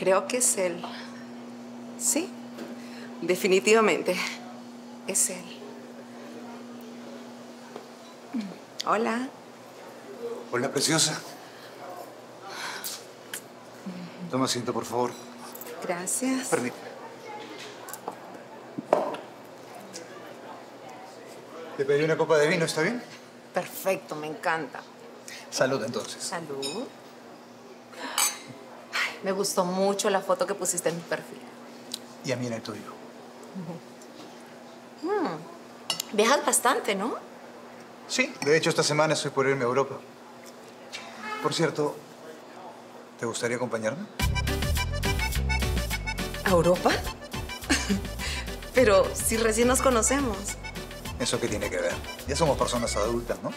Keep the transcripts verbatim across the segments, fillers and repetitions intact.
Creo que es él. Sí, definitivamente. Es él. Hola. Hola, preciosa. Toma asiento, por favor. Gracias. Permíteme. Te pedí una copa de vino, ¿está bien? Perfecto, me encanta. Salud, entonces. Salud. Ay, me gustó mucho la foto que pusiste en mi perfil. Y a mí en el tuyo. Mm. Viajas bastante, ¿no? Sí, de hecho, esta semana estoy por irme a Europa. Por cierto, ¿te gustaría acompañarme? ¿A Europa? Pero si recién nos conocemos. ¿Eso qué tiene que ver? Ya somos personas adultas, ¿no?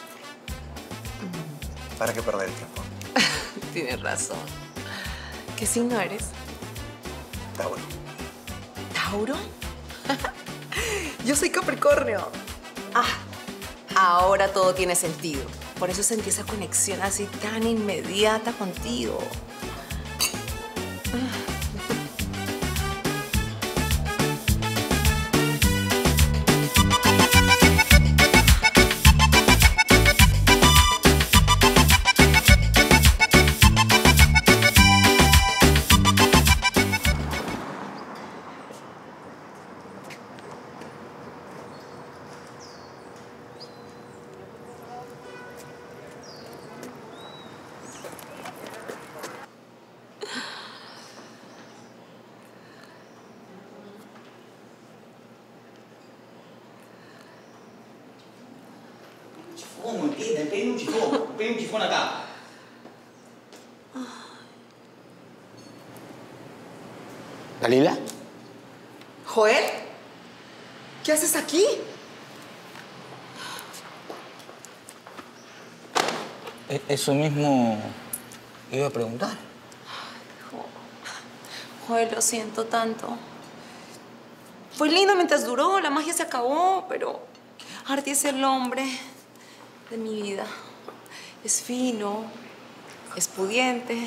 ¿Para qué perder el tiempo? Tienes razón. ¿Qué signo eres? Tauro. ¿Tauro? Yo soy Capricornio. Ah, ahora todo tiene sentido. Por eso sentí esa conexión así tan inmediata contigo. ¿Cómo? ¿Qué? Pedí un chifón. Pedí un chifón acá. ¿Dalila? ¿Joel? ¿Qué haces aquí? Eso mismo iba a preguntar. Joel, lo siento tanto. Fue lindo mientras duró, la magia se acabó, pero Artie es el hombre de mi vida. Es fino, es pudiente.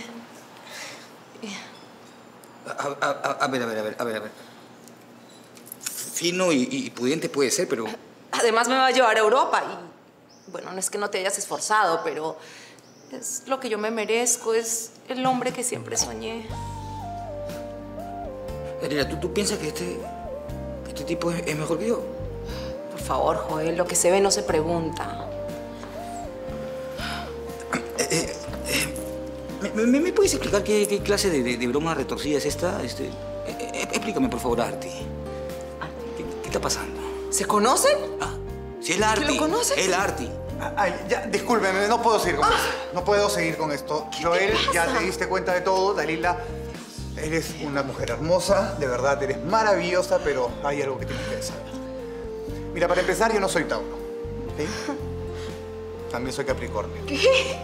A, a, a, a ver, a ver, a ver, a ver, a ver. Fino y, y pudiente puede ser, pero... Además me va a llevar a Europa y... Bueno, no es que no te hayas esforzado, pero es lo que yo me merezco, es el hombre que siempre soñé. Dalila, ¿tú, tú piensas que este, este tipo es, es mejor que yo? Por favor, Joel, lo que se ve no se pregunta. Eh, eh, eh, ¿me, me, ¿Me puedes explicar qué, qué clase de, de, de broma retorcida es esta? Este, eh, eh, explícame, por favor, Artie. ¿Qué, ¿Qué está pasando? ¿Se conocen? Ah, sí, el Artie. ¿Lo conoces? El Artie. Ay, ya, discúlpeme, no puedo seguir con Ah. esto. No puedo seguir con esto. Joel, ya te diste cuenta de todo. Dalila, eres una mujer hermosa, de verdad, eres maravillosa, pero hay algo que tienes que saber. Mira, para empezar, yo no soy Tauro, ¿sí? También soy Capricornio. ¿Qué?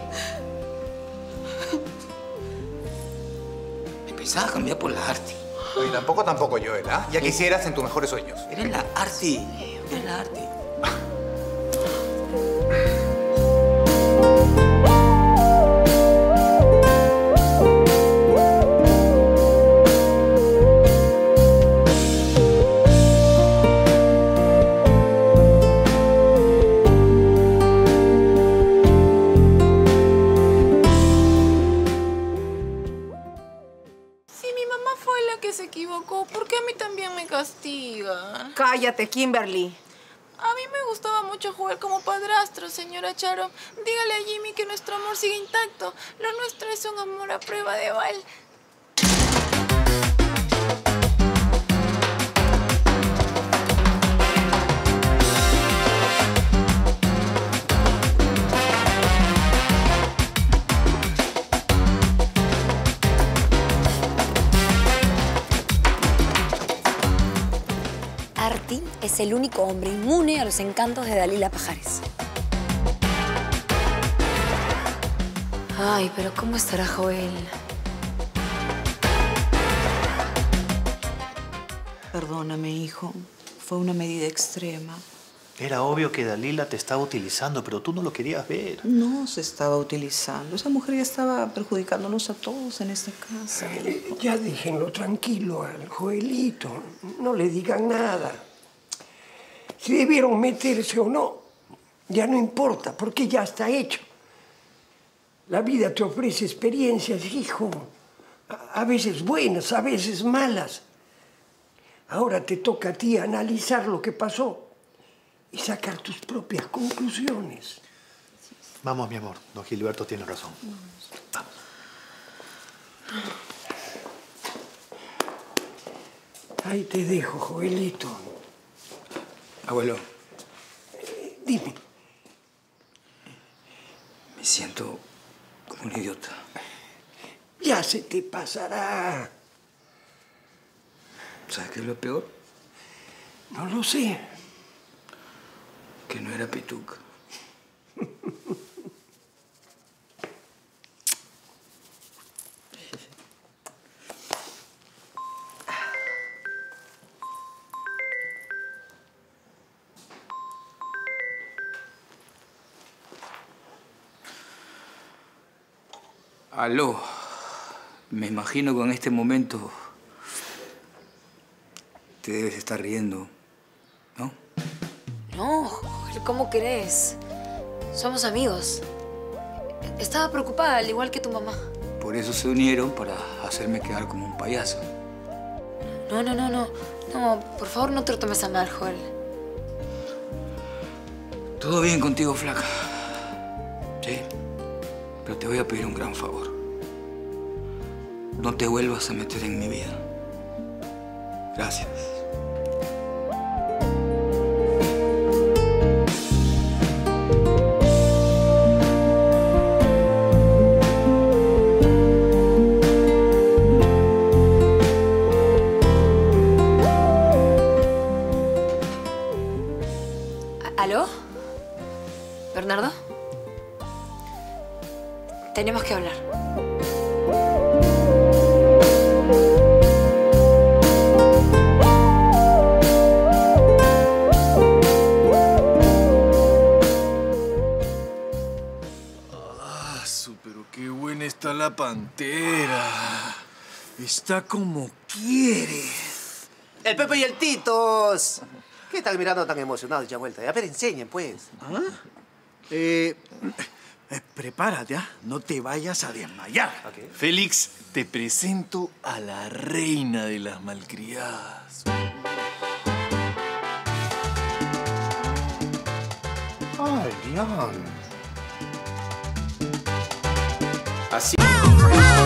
Me pensaba cambiar por la Artie. Y tampoco, tampoco, Joel, ¿ah? Ya quisieras en tus mejores sueños. Eres la Artie. Eres la Artie. Se equivocó, ¿por qué a mí también me castigan? Cállate, Kimberly. A mí me gustaba mucho jugar como padrastro, señora Charo. Dígale a Jimmy que nuestro amor sigue intacto. Lo nuestro es un amor a prueba de bala. Artie es el único hombre inmune a los encantos de Dalila Pajares. Ay, pero ¿cómo estará Joel? Perdóname, hijo. Fue una medida extrema. Era obvio que Dalila te estaba utilizando, pero tú no lo querías ver. No se estaba utilizando. Esa mujer ya estaba perjudicándonos a todos en esta casa. Eh, ya déjenlo tranquilo al Joelito. No le digan nada. Si debieron meterse o no, ya no importa, porque ya está hecho. La vida te ofrece experiencias, hijo. A veces buenas, a veces malas. Ahora te toca a ti analizar lo que pasó y sacar tus propias conclusiones. Vamos, mi amor. Don Gilberto tiene razón. Vamos. Ahí te dejo, Joelito. Abuelo. Eh, dime. Me siento como un idiota. Ya se te pasará. ¿Sabes qué es lo peor? No lo sé. Que no era pituca. Aló. Me imagino que en este momento te debes estar riendo, ¿no? No, Joel, ¿cómo crees? Somos amigos. Estaba preocupada, al igual que tu mamá. Por eso se unieron, para hacerme quedar como un payaso. No, no, no, no. No, por favor, no te lo tomes a mal, Joel. Todo bien contigo, flaca. Sí. Pero te voy a pedir un gran favor. No te vuelvas a meter en mi vida. Gracias. ¿Aló? ¿Bernardo? Tenemos que hablar. Ah, su, pero qué buena está la pantera. Está como quiere. El Pepe y el Titos. ¿Qué están mirando tan emocionados ya vuelta? A ver, enseñen, pues. ¿Ah? Eh, eh, prepárate, ¿ah? No te vayas a desmayar. Okay. Félix, te presento a la reina de las malcriadas. Ay, León. Así.